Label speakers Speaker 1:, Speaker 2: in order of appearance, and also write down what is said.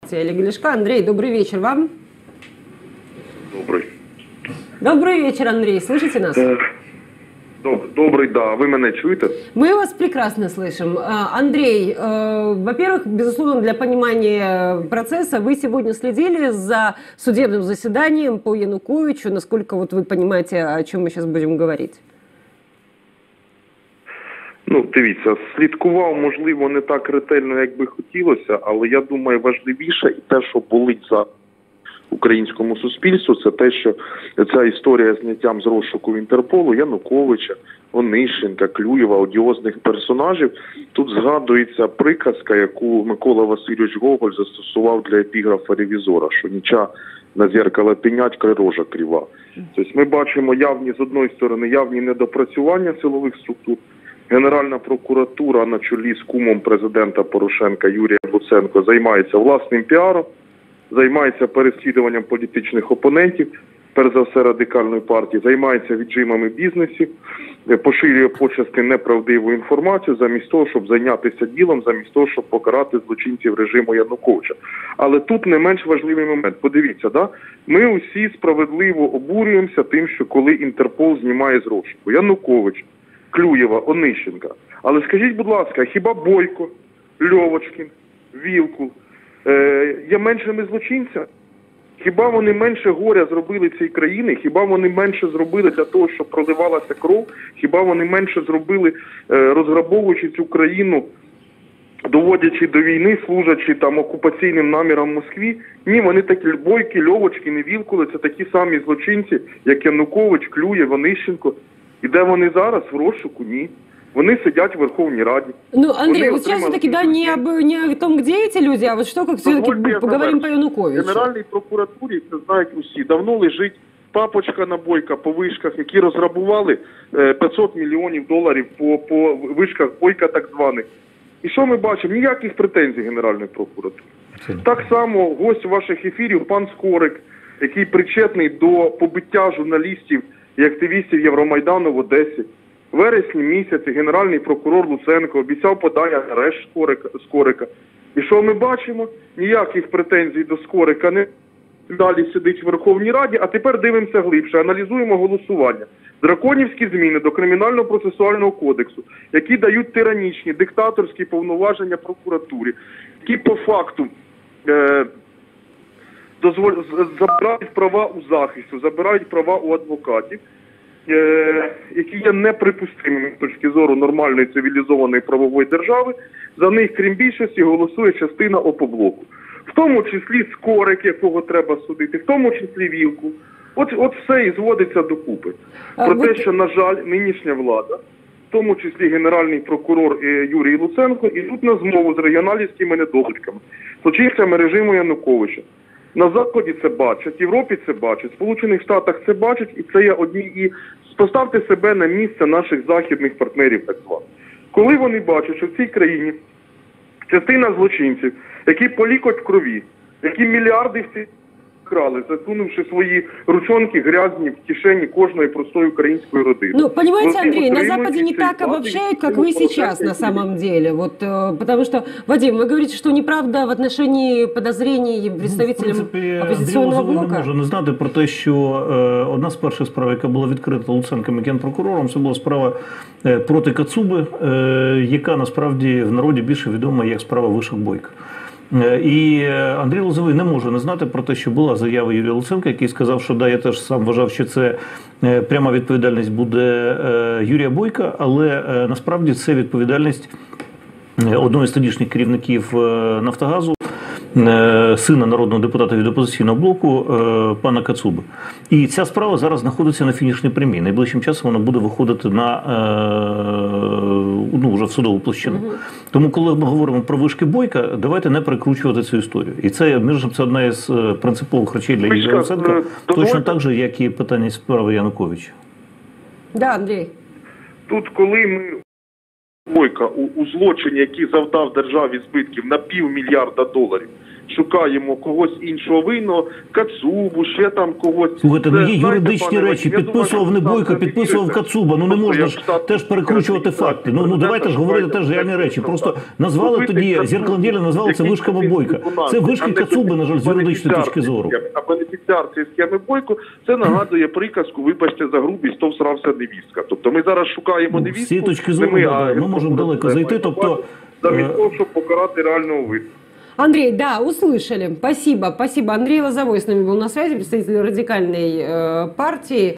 Speaker 1: Олега Ляшка. Андрей, добрый вечер вам.
Speaker 2: Добрый.
Speaker 1: Добрый вечер, Андрей. Слышите нас?
Speaker 2: Добрый, да. Вы меня чуете?
Speaker 1: Мы вас прекрасно слышим. Андрей, во-первых, безусловно, для понимания процесса, вы сегодня следили за судебным заседанием по Януковичу. Насколько вот вы понимаете, о чем мы сейчас будем говорить?
Speaker 2: Ну, дивіться, слідкував, можливо, не так ретельно, як би хотілося, але я думаю, важливіше і те, що болить за українському суспільству, це те, що ця історія з зняттям з розшуку Інтерполу Януковича, Онищенка, Клюєва, одіозних персонажів. Тут згадується приказка, яку Микола Васильович Гоголь застосував для епіграфа «Ревізора», що ніча на зеркало пенять, край рожа крива. Тобто ми бачимо явні, з одної сторони, явні недопрацювання силових структур. Генеральна прокуратура на чолі з кумом президента Порошенка Юрієм Луценко займається власним піаром, займається переслідуванням політичних опонентів, перш за все радикальної партії, займається віджимами бізнесів, поширює почасти неправдиву інформацію замість того, щоб зайнятися ділом, замість того, щоб покарати злочинців режиму Януковича. Але тут не менш важливий момент. Подивіться, да? Ми усі справедливо обурюємося тим, що коли Інтерпол знімає з розшуку Янукович, Клюєва, Онищенка. Але скажіть, будь ласка, хіба Бойко, Льовочкін, Вілкул є меншими злочинцями? Хіба вони менше горя зробили цій країні? Хіба вони менше зробили для того, щоб проливалася кров? Хіба вони менше зробили, розграбовуючи цю країну, доводячи до війни, служачи там окупаційним намірам в Москві? Ні, вони такі Бойки, Льовочкін і Вілкули, це такі самі злочинці, як Янукович, Клюєв, Онищенко. И где они зараз? В розшуку? Ні. Вони сидять в Верховній Раді.
Speaker 1: Ну, Андрей, вот сейчас все-таки, да, не о том, где эти люди, а вот что, как все-таки поговорим по Януковичу.
Speaker 2: В Генеральній прокуратурі, це знають усі, давно лежить папочка на Бойка по вишках, які розграбували 500 мільйонів доларів по вишках Бойка так званих. І що ми бачимо? Ніяких претензій Генеральної прокуратури. Так само гость ваших ефірів, пан Скорик, який причетний до побиття журналістів і активістів Євромайдану в Одесі. В вересні місяці генеральний прокурор Луценко обіцяв подання на арешт Скорика. І що ми бачимо? Ніяких претензій до Скорика не далі сидить в Верховній Раді, а тепер дивимося глибше, аналізуємо голосування. Драконівські зміни до Кримінально-процесуального кодексу, які дають тиранічні, диктаторські повноваження прокуратурі, які по факту забирають права у захисту, забирають права у адвокатів, які є неприпустимими з точки зору нормальної цивілізованої правової держави. За них, крім більшості, голосує частина опоблоку. В тому числі Скорик, якого треба судити, в тому числі Вілку. От все і зводиться докупи. Про те, що, на жаль, нинішня влада, в тому числі генеральний прокурор Юрій Луценко, ідуть на змову з регіоналівськими недоліками, злочинцями режиму Януковича. На Заході це бачать, в Європі це бачать, в Сполучених Штатах це бачать, і це є одні. І поставте себе на місце наших західних партнерів, так званих. Коли вони бачать, що в цій країні частина злочинців, які по лікоть в крові, які мільярди крали, засунувши свої ручонки грязні в кишені кожної простої української родини.
Speaker 1: Ну, понимаете, Андрей, на Западе не так обобщают, как вы сейчас на самом деле. Вот, потому что, Вадим, вы говорите, что неправда в отношении подозрений представителям оппозиционного блока?
Speaker 3: Не можу не знати про те, що одна з перших справ, яка була відкрита Луценком як генпрокурором, це була справа проти Кацуби, яка насправді в народі більше відома як справа вишок Бойка. І Андрій Лозовий не може не знати про те, що була заява Юрія Луценка, який сказав, що да, я теж сам вважав, що це пряма відповідальність буде Юрія Бойка, але насправді це відповідальність одного з тодішніх керівників Нафтогазу, сина народного депутата від опозиційного блоку, пана Кацуби. І ця справа зараз знаходиться на фінішній прямій. Найближчим часом вона буде виходити на, вже в судову площину. Тому, коли ми говоримо про вишки Бойка, давайте не перекручувати цю історію. І це, між іншим, це одна із принципових речей для Юрія Луценка, точно так же, як і питання справи Януковича.
Speaker 1: Да, Андрій.
Speaker 2: Тут, коли ми Бойка у злочині, який завдав державі збитків на $500 мільярда, шукаємо когось іншого винного, Кацубу, ще там когось.
Speaker 3: Слухайте, ну
Speaker 2: Це,
Speaker 3: є
Speaker 2: знаєте,
Speaker 3: юридичні
Speaker 2: пане
Speaker 3: речі,
Speaker 2: Вадим, я
Speaker 3: підписував не
Speaker 2: думаю,
Speaker 3: Бойко,
Speaker 2: що
Speaker 3: підписував
Speaker 2: вірите.
Speaker 3: Кацуба, ну не можна ж
Speaker 2: Як
Speaker 3: теж перекручувати факти. Ну давайте ж говорити теж реальні речі. Просто назвали тоді, «Зеркало неділі» назвали це вишками Бойка. Це вишки Кацуби, на жаль, з юридичної точки зору.
Speaker 2: А бенефіціар цієї схеми Бойко, це нагадує приказку, вибачте за грубість, то всрався невістка. Тобто ми зараз шукаємо невістку.
Speaker 3: З цієї точки зору,
Speaker 2: не
Speaker 3: ми можемо далеко зайти, тобто...
Speaker 2: Замість того, щоб покарати реального винного.
Speaker 1: Андрей, да, услышали. Спасибо, спасибо. Андрей Лозовой с нами был на связи, представитель радикальной партии.